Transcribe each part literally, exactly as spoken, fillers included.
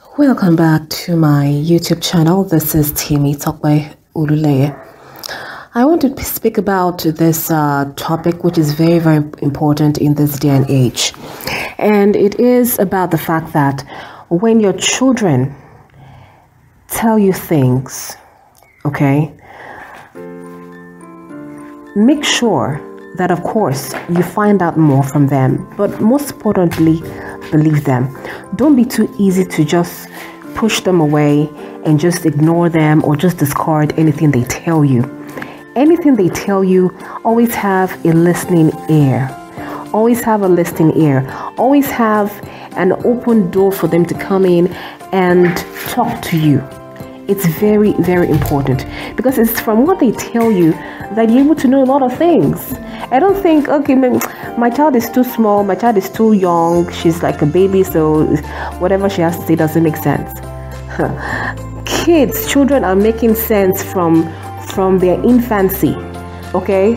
Welcome back to my YouTube channel. This is Timi Tokwe Ululeye. I want to speak about this uh, topic, which is very, very important in this day and age. And it is about the fact that when your children tell you things, okay, make sure that, of course, you find out more from them, but most importantly, believe them. Don't be too easy to just push them away and just ignore them or just discard anything they tell you. Anything they tell you, always have a listening ear. Always have a listening ear. Always have an open door for them to come in and talk to you. It's very, very important because it's from what they tell you that you're able to know a lot of things. I don't think, okay, my child is too small, my child is too young, she's like a baby, so whatever she has to say doesn't make sense. Kids, children are making sense from, from their infancy, okay?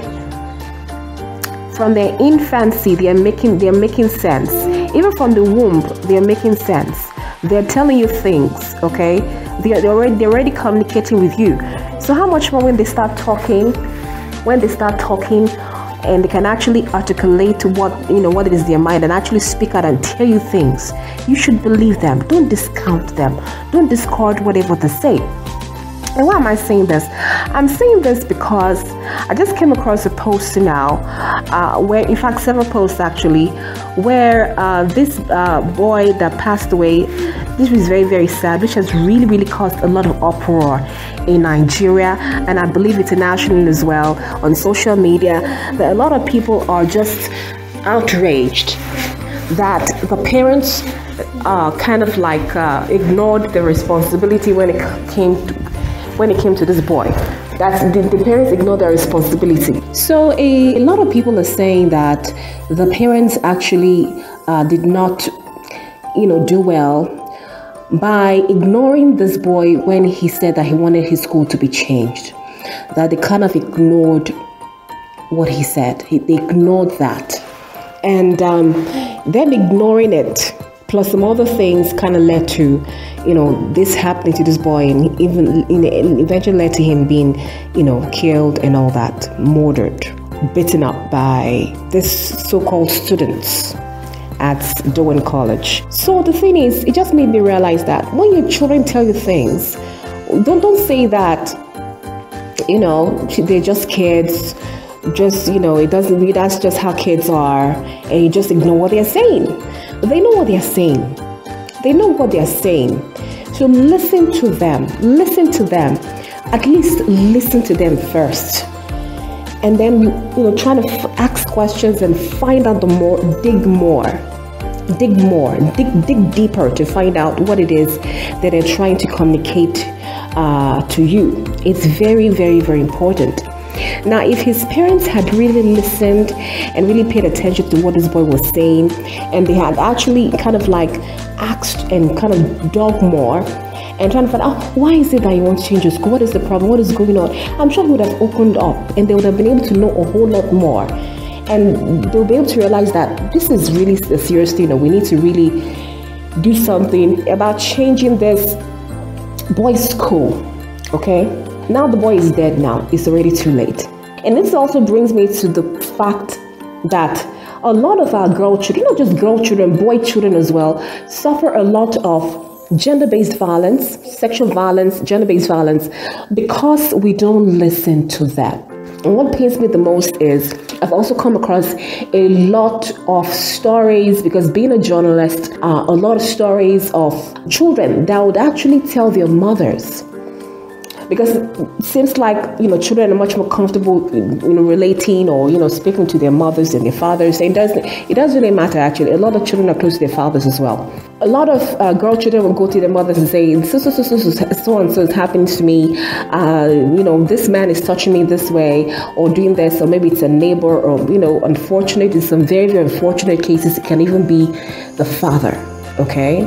From their infancy, they are making, they are making sense. Even from the womb, they are making sense. They're telling you things, okay? They're, they're, already, they're already communicating with you. So how much more when they start talking, when they start talking and they can actually articulate what, you know, what it is their mind and actually speak out and tell you things, you should believe them. Don't discount them. Don't discard whatever they say. And why am I saying this? I'm saying this because I just came across a post now, uh, where, in fact, several posts actually, where uh, this uh, boy that passed away, this was very, very sad, which has really, really caused a lot of uproar in Nigeria, and I believe internationally as well, on social media, that a lot of people are just outraged that the parents uh, kind of like uh, ignored the responsibility when it came to when it came to this boy. That the, the parents ignored their responsibility. So a, a lot of people are saying that the parents actually uh, did not, you know, do well by ignoring this boy when he said that he wanted his school to be changed. That they kind of ignored what he said. He, they ignored that. And um, them ignoring it, plus some other things, kind of led to, you know, this happening to this boy, and even you know, eventually led to him being, you know, killed and all that, murdered, beaten up by this so-called students at Dowen College. So the thing is, it just made me realize that when your children tell you things, don't don't say that, you know, they're just kids, just, you know, it doesn't, that's just how kids are, and you just ignore what they're saying. But they know what they're saying. They know what they're saying. So listen to them. Listen to them. At least listen to them first. And then, you know, trying to f ask questions and find out the more, dig more. Dig more. Dig, dig deeper to find out what it is that they're trying to communicate uh, to you. It's very, very, very important. Now, if his parents had really listened and really paid attention to what this boy was saying, and they had actually kind of like asked and kind of dug more and trying to find out, why is it that you want to change your school? What is the problem? What is going on? I'm sure he would have opened up and they would have been able to know a whole lot more. And they'll be able to realize that this is really a serious thing, and we need to really do something about changing this boys' school, okay? Now the boy is dead now. It's already too late. And this also brings me to the fact that a lot of our girl children, not just girl children, boy children as well, suffer a lot of gender-based violence, sexual violence, gender-based violence, because we don't listen to them. And what pains me the most is I've also come across a lot of stories, because being a journalist, uh, a lot of stories of children that would actually tell their mothers, because it seems like, you know, children are much more comfortable, you know, relating or, you know, speaking to their mothers and their fathers. And it doesn't, it doesn't really matter, actually. A lot of children are close to their fathers as well. A lot of uh, girl children will go to their mothers and say, so, so, so, so, so, so and so is happening to me. Uh, you know, this man is touching me this way or doing this, or maybe it's a neighbor, or, you know, unfortunate, in some very, very unfortunate cases, it can even be the father, okay?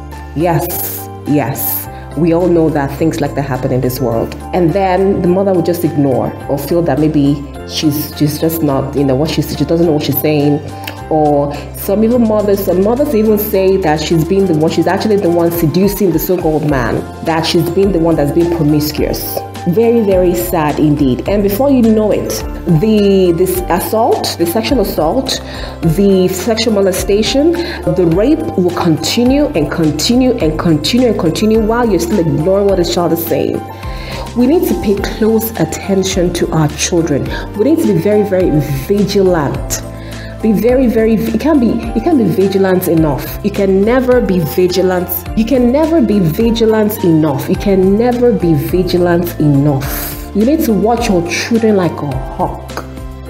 Yes, yes. We all know that things like that happen in this world. And then the mother would just ignore or feel that maybe she's she's just not, you know, what she's, she doesn't know what she's saying, or some even mothers, some mothers even say that she's been the one, she's actually the one seducing the so-called man, that she's been the one that's been promiscuous. Very, very sad indeed. And before you know it, the this assault, the sexual assault, the sexual molestation, the rape will continue and continue and continue and continue while you're still ignoring what the child is saying. We need to pay close attention to our children. We need to be very, very vigilant. Be very, very, you can't be, you can't be vigilant enough. You can never be vigilant. You can never be vigilant enough. You can never be vigilant enough. You need to watch your children like a hawk.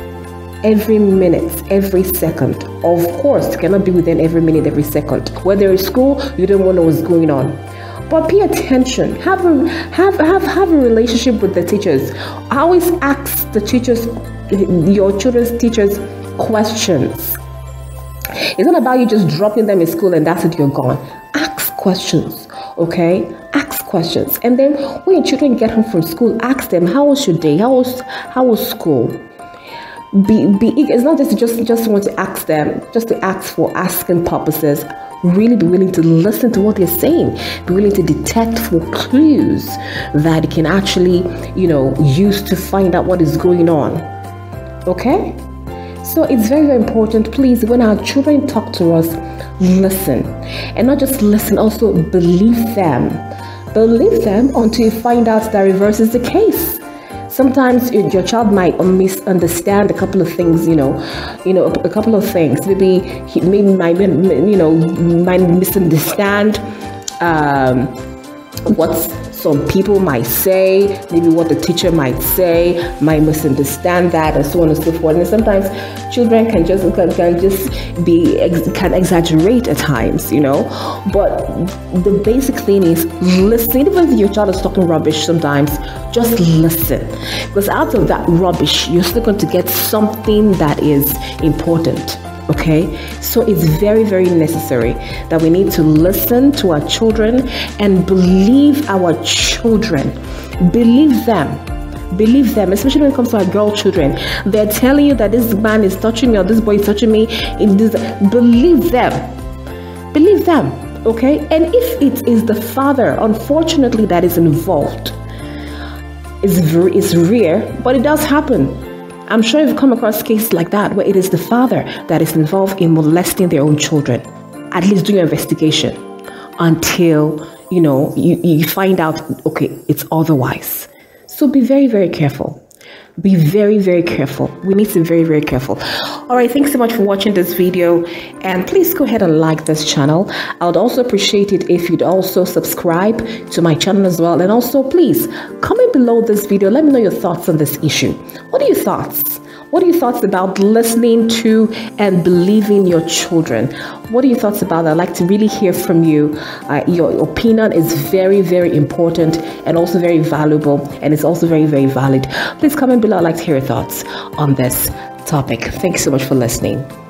Every minute, every second. Of course, you cannot be with them every minute, every second. When they're in school, you don't want to know what's going on. But pay attention. Have a have have have a relationship with the teachers. I always ask the teachers, your children's teachers, questions. It's not about you just dropping them in school and that's it, you're gone. Ask questions, okay? Ask questions. And then when your children get home from school, ask them, how was your day? How was how was school? Be be it's not just just just want to ask them, just to ask for asking purposes. Really be willing to listen to what they're saying. Be willing to detect for clues that you can actually, you know, use to find out what is going on. Okay? So it's very, very important, please, when our children talk to us, listen. And not just listen, also believe them. Believe them until you find out that reverse is the case. Sometimes your child might misunderstand a couple of things, you know, you know, a couple of things. Maybe he maybe might, you know, might misunderstand um, what's some people might say, maybe what the teacher might say, might misunderstand that, and so on and so forth. And sometimes children can just can, can just be can exaggerate at times, you know. But the basic thing is listen. Even if your child is talking rubbish, sometimes just listen, because out of that rubbish, you're still going to get something that is important. Okay, so it's very, very necessary that we need to listen to our children and believe our children. Believe them. Believe them, especially when it comes to our girl children. They're telling you that this man is touching me or this boy is touching me. In this, believe them. Believe them. Okay, and if it is the father, unfortunately, that is involved, it's very, it's rare, but it does happen. I'm sure you've come across cases like that where it is the father that is involved in molesting their own children. At least do your investigation until, you know, you, you find out, okay, it's otherwise. So be very, very careful. Be very, very careful. We need to be very, very careful. All right, thanks so much for watching this video. And please go ahead and like this channel. I would also appreciate it if you'd also subscribe to my channel as well. And also, please comment below this video. Let me know your thoughts on this issue. What are your thoughts? What are your thoughts about listening to and believing your children? What are your thoughts about that? I'd like to really hear from you. Uh, your opinion is very, very important and also very valuable, and it's also very, very valid. Please comment below. I'd like to hear your thoughts on this topic. Thanks so much for listening.